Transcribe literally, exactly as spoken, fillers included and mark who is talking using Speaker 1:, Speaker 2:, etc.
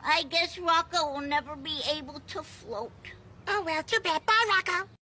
Speaker 1: I guess Rocco will never be able to float.
Speaker 2: Oh, well, too bad. Bye, Rocco.